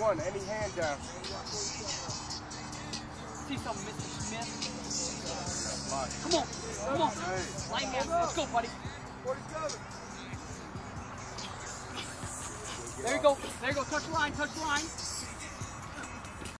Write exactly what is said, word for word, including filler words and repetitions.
one. Any hand down. See something, Mister Smith? Come on, come on. Line man, let's go, buddy. forty-seven. There you go, there you go. Touch the line, touch the line.